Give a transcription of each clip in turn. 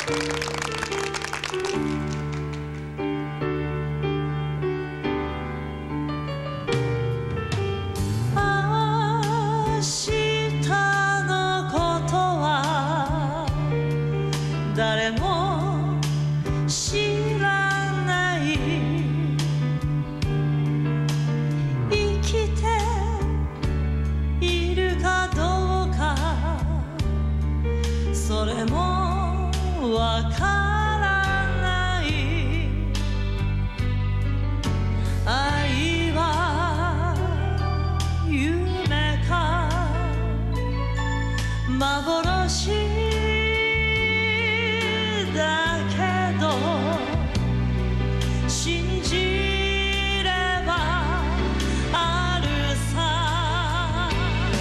誰も知らない生きているかどうかそれもわからない愛は夢か幻信じればあるさ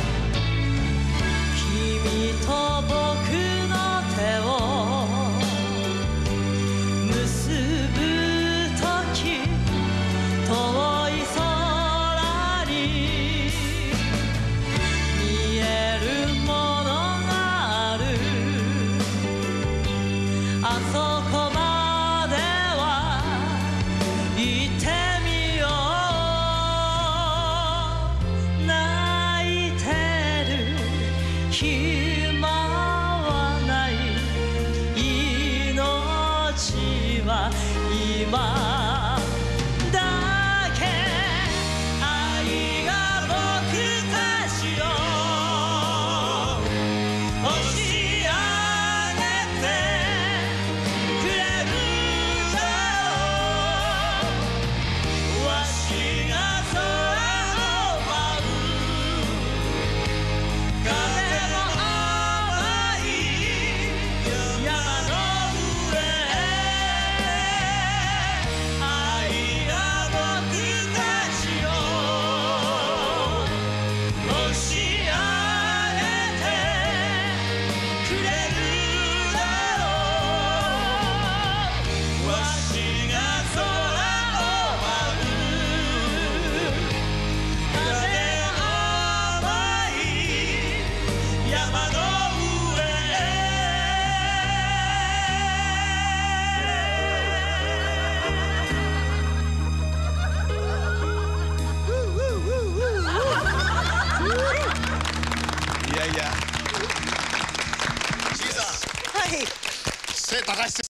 君と僕の手を結ぶとき遠い空に見えるものがあるあそこまで行ってみよう泣いてる暇はない命は今だけ愛が僕たちを押し上げてくれるいやいや、Gさん、背高いっす。